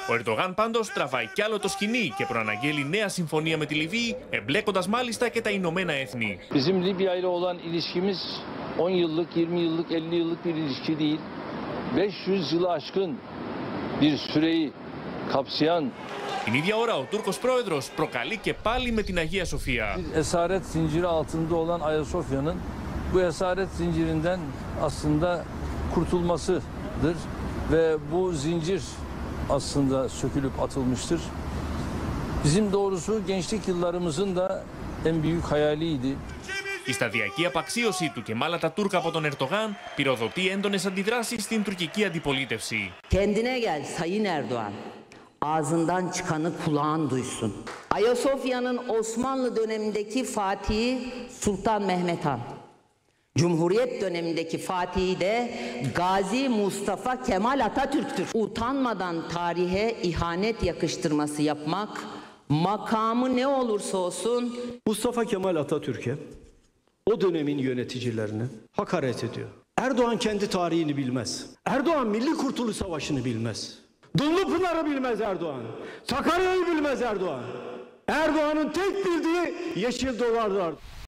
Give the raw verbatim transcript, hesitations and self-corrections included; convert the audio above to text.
Ο Ερντογάν πάντως τραβάει κι άλλο το σκηνή και προαναγγέλει νέα συμφωνία με τη Λιβύη, εμπλέκοντας μάλιστα και τα Ηνωμένα Έθνη. Bizim Libya ile olan ilişkimiz on yıllık, yirmi yıllık, elli yıllık bir ilişki değil. beş yüz yılı aşkın bir süreyi kapsayan. Την ίδια ώρα ο Τούρκος πρόεδρος προκαλεί και πάλι με την Αγία Σοφία. Esaret zinciri altında olan Ayasofya'nın bu esaret zincirinden aslında kurtulmasıdır ve bu zincir aslında sökülüp atılmıştır. Bizim doğrusu gençlik yıllarımızın da en büyük hayaliydi. Η σταδιακή απαξίωση του Κεμάλ Ατατούρκ από τον Ερντογάν πυροδοτεί έντονες αντιδράσεις στην τουρκική αντιπολίτευση. Kendine gel Sayın Erdoğan. Ağzından çıkanı kulağın duysun. Ayasofya'nın Osmanlı dönemindeki Fatihi Sultan Mehmet Han. Cumhuriyet dönemindeki Fatihi de Gazi Mustafa Kemal Atatürk'tür. Utanmadan tarihe ihanet yakıştırması yapmak, makamı ne olursa olsun Mustafa Kemal Atatürk'e, o dönemin yöneticilerini hakaret ediyor. Erdoğan kendi tarihini bilmez. Erdoğan Milli Kurtuluş Savaşı'nı bilmez. Dumlupınar'ı bilmez Erdoğan. Sakarya'yı bilmez Erdoğan. Erdoğan'ın tek bildiği yeşil dolarlar.